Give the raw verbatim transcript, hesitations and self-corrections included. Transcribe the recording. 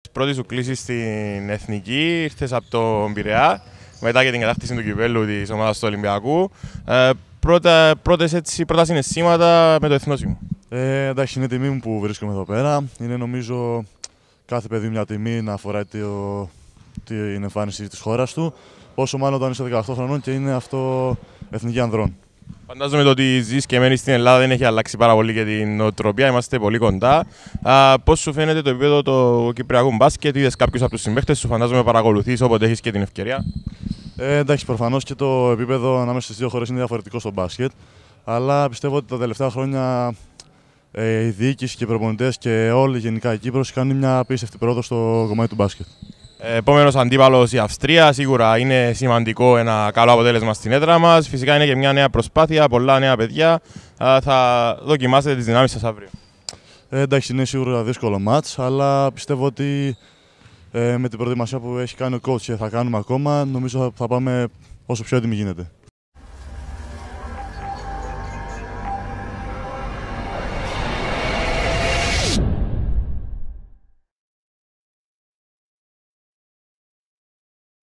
Πρώτη σου κλήση στην Εθνική, ήρθες από τον Πειραιά, μετά και την κατάκτηση του κυπέλλου της ομάδας του Ολυμπιακού. Ε, πρώτα, πρώτες, έτσι, πρώτα συναισθήματα με το εθνόσημο. Ε, εντάξει, είναι τιμή μου που βρίσκομαι εδώ πέρα. Είναι νομίζω κάθε παιδί μια τιμή να φοράει το, την εμφάνιση της χώρας του. Πόσο μάλλον όταν είσαι δεκαοκτώ χρονών και είναι αυτό Εθνική Ανδρών. Φαντάζομαι το ότι ζεις και μένεις στην Ελλάδα δεν έχει αλλάξει πάρα πολύ και την νοοτροπία, είμαστε πολύ κοντά. Πώς σου φαίνεται το επίπεδο του Κυπριακού μπάσκετ, είδες κάποιους από τους συμπαίκτες σου, φαντάζομαι παρακολουθείς όποτε έχεις και την ευκαιρία. Ε, εντάξει, προφανώς και το επίπεδο ανάμεσα στις δύο χώρες είναι διαφορετικό στο μπάσκετ. Αλλά πιστεύω ότι τα τελευταία χρόνια ε, η διοίκηση και οι προπονητές και όλοι γενικά η Κύπρος κάνουν μια απίστευτη πρόοδο στο κομμάτι του μπάσκετ. Επόμενος αντίπαλος η Αυστρία, σίγουρα είναι σημαντικό ένα καλό αποτέλεσμα στην έδρα μας. Φυσικά είναι και μια νέα προσπάθεια, πολλά νέα παιδιά. Θα δοκιμάσετε τις δυνάμεις σας αύριο. Ε, εντάξει, είναι σίγουρα δύσκολο μάτς, αλλά πιστεύω ότι ε, με την προετοιμασία που έχει κάνει ο coach και θα κάνουμε ακόμα, νομίζω θα πάμε όσο πιο έτοιμοι γίνεται.